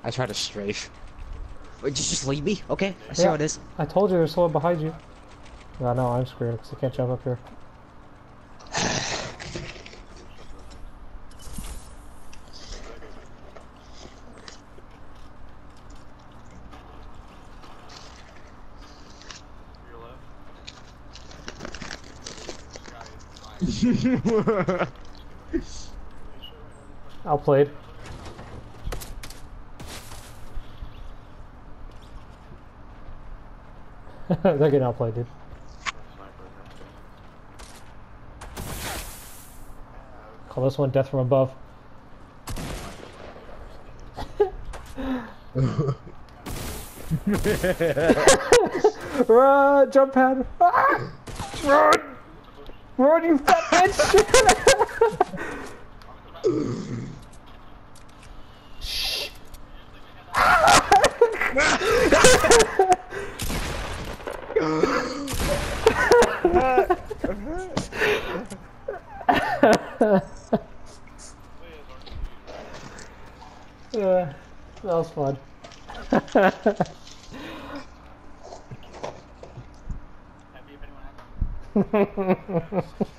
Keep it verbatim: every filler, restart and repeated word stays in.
I tried to strafe. Wait, just just leave me? Okay, I see Yeah, how it is. I told you there's someone behind you. No, no, I'm screwed because I can't jump up here. Outplayed. They're getting outplayed, dude. Call this one death from above. Run, jump pad. Ah! Run! Run, you fat bitch! Shh. uh, that was fun. Have you been